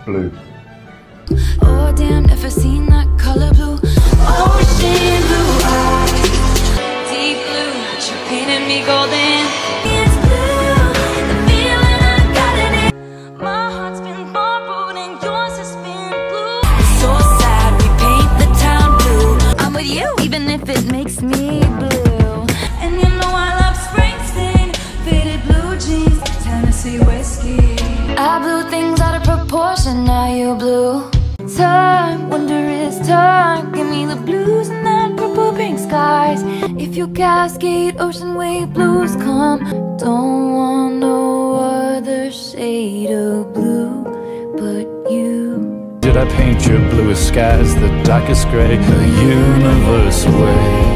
blue. Oh damn, never seen that color blue. Ocean blue eyes, deep blue, you painted me golden. It's blue, the feeling I got in it. My heart's been borrowed and yours has been blue. So sad, we paint the town blue. I'm with you, even if it makes me blue. And you know I love Springsteen, faded blue jeans, Tennessee whiskey. I blew things out of proportion, now you blew. Time, wonder is time. Give me the blues and that purple pink skies. If you cascade ocean wave blues come, don't want no other shade of blue but you. Did I paint your bluest skies the darkest gray, a universe away?